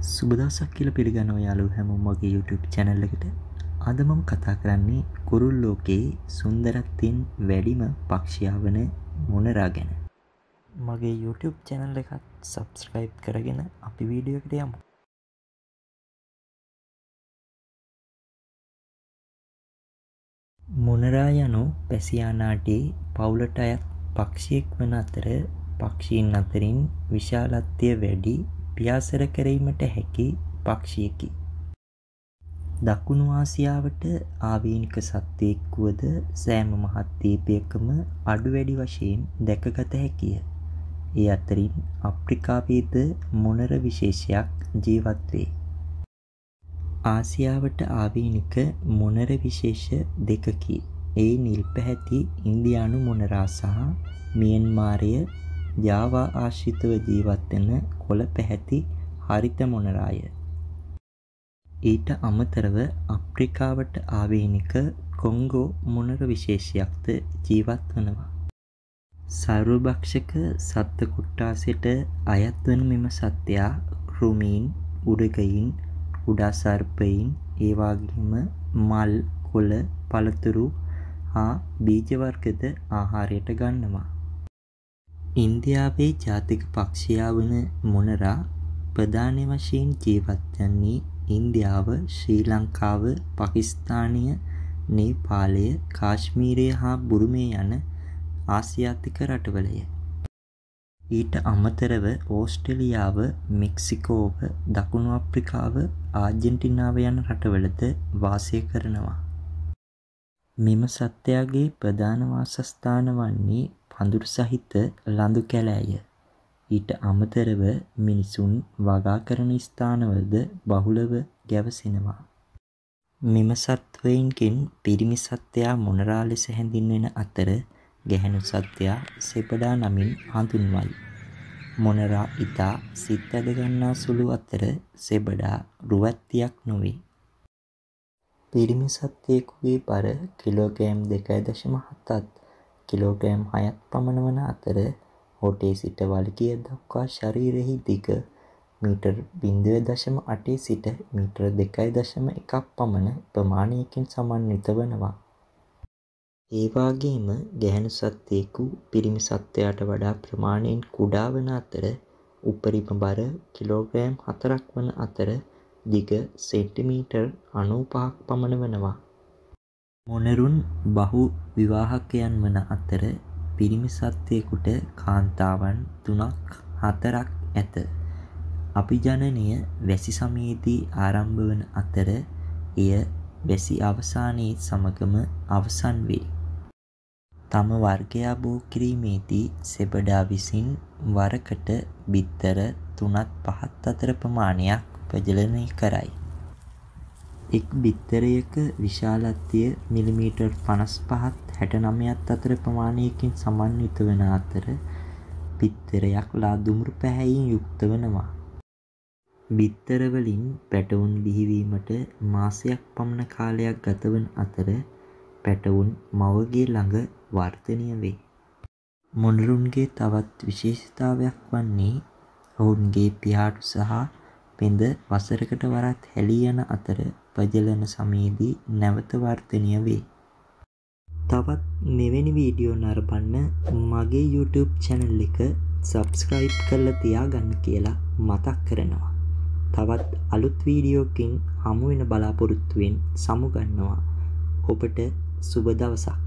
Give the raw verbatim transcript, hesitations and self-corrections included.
සුබ දවසක් කියලා පිළිගන්නවා යාළුවෝ හැමෝම මගේ YouTube channel එකට. අද මම කතා කරන්නේ කුරුල් ලෝකයේ සුන්දරත්වයෙන් වැඩිම පක්ෂියා වන මොනරා ගැන. මගේ YouTube channel එකත් subscribe කරගෙන අපි වීඩියෝ එකට යමු. මොනරා යනු පැසියානාටි පවුලට අයත් පක්ෂියෙක් වන අතර පක්ෂීන් අතරින් විශාලත්වය වැඩි පියාසර කිරීමට හැකි පක්ෂියෙකි. දකුණු ආසියාවට ආවේනික සත්වයෙක් වුවද සෑම මහත් දීපයකම අඩු වැඩි වශයෙන් දැකගත හැකිය. ඒ අතරින් අප්‍රිකාවේද මොනර විශේෂයක් ජීවත් වේ. ආසියාවට ආවේනික මොනර විශේෂ දෙකකි. ඒ නිල් පැහැති ඉන්දියානු මොනරා සහ මියන්මාරය ජාවා ආශ්‍රිතව ජීවත් වන කොළ පැහැති හරිත මොනරාය. ඊට අමතරව අප්‍රිකාවට ආවේනික කොංගෝ මොනර විශේෂයක්ද ජීවත් වනවා. සර්වභක්ෂක සත්ත්ව කොට්ටාසයට අයත් වන මෙම සත්වයා කෘමීන්, උඩගයින්, කුඩා සර්පයින්, ඒ වගේම මල්, කොළ, පළතුරු හා බීජ වර්ගද ආහාරයට ගන්නවා. ඉන්දියාවේ ජාතික පක්ෂියා වන මොනරා ප්‍රධාන වශයෙන් ජීවත් වන්නේ ඉන්දියාව, ශ්‍රී ලංකාව, පාකිස්තානය, නේපාලය, කාශ්මීරය හා බුරුමය යන ආසියාතික රටවලය. ඊට අමතරව ඕස්ට්‍රේලියාව, මෙක්සිකෝව, දකුණු අප්‍රිකාව, ආජන්ටිනාව යන රටවලද වාසය කරනවා. මෙම සත්වයාගේ ප්‍රධාන වාසස්ථාන වන්නේ පඳුරු සහිත ලඳු කැලෑය. ඊට අමතරව මිනිසුන් වගා කරන ස්ථානවලද බහුලව ගැවසෙනවා. මෙම සත්වයින්ගෙන් පිරිමි සත්වයා මොනරා ලෙස හැඳින්වෙන අතර ගැහැණු සත්වයා සෙබඩා නමින් හඳුන්වයි. මොනරා ඉතා සිත් ඇද ගන්නා සුළු අතර සෙබඩා රුවැත්තියක් නොවේ. පිරිමි සත්වයෙකුගේ බර කිලෝග්‍රෑම් දෙකයි දශම හතත් කිලෝග්‍රෑම් හයක් පමණ වන අතර හොටේ සිට වලිගය දක්වා ශරීරයෙහි දිග මීටර් බිංදුව දශම අටේ සිට මීටර් දෙකයි දශම එකක් පමණ ප්‍රමාණයකින් සමන්විත වනවා. ඒ වගේම ගැහැණු සත්වයෙකු පිරිමි සත්වයාට වඩා ප්‍රමාණයෙන් කුඩා වන අතර උපරිම බර කිලෝග්‍රෑම් හතරක් වන අතර දිග සෙන්ටිමීටර් අනූපහක් පමණ වනවා. මොනරුන් බහු විවාහකයන් වන අතර පිරිමි සත්වයෙකුට කාන්තාවන් තුනක් හතරක් ඇත. අභිජනනය වැසි සමයේදී ආරම්භ වන අතර එය වැසි අවසානයේ සමගම අවසන් වේ. තම වර්ගයා බෝ කිරීමේදී සෙබඩා විසින් වරකට බිත්තර තුනත් පහත් අතර ප්‍රමාණයක් ප්‍රජනනය කරයි. එක් බිත්තරයක විශාලත්වය මිලිමීටර් පනස් පහත් හැට නවයත් අතර ප්‍රමාණයකින් සමන්විත වන අතර බිත්තරයක් ලා දුඹුරු පැහැයෙන් යුක්ත වනවා. බිත්තරවලින් පැටවුන් බිහිවීමට මාසයක් පමණ කාලයක් ගතවන අතර පැටවුන් මවගේ ළඟ වර්ධනය වේ. මොනරුන්ගේ තවත් විශේෂතාවයක් වන්නේ ඔවුන්ගේ පියාටු සහ පෙඳ වසරකට වරක් හැලී යන අතර ප්‍රජනන සමයේදී නැවත වර්ධනය වේ. තවත් මෙවැනි වීඩියෝ නරඹන්න මගේ YouTube channel එක subscribe කරලා තියාගන්න කියලා මතක් කරනවා. තවත් අලුත් වීඩියෝකින් හමු වෙන බලාපොරොත්තුවෙන් සමුගන්නවා. ඔබට සුබ දවසක්.